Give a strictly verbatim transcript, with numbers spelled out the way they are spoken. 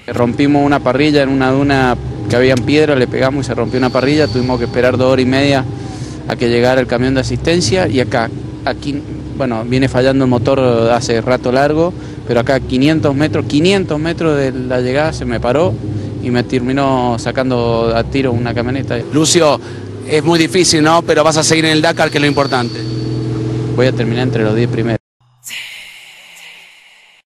Rompimos una parrilla en una duna que había en piedra, le pegamos y se rompió una parrilla, tuvimos que esperar dos horas y media a que llegara el camión de asistencia y acá, aquí, bueno, viene fallando el motor hace rato largo, pero acá quinientos metros, quinientos metros de la llegada se me paró y me terminó sacando a tiro una camioneta. Lucio, es muy difícil, ¿no? Pero vas a seguir en el Dakar, que es lo importante. Voy a terminar entre los diez primeros.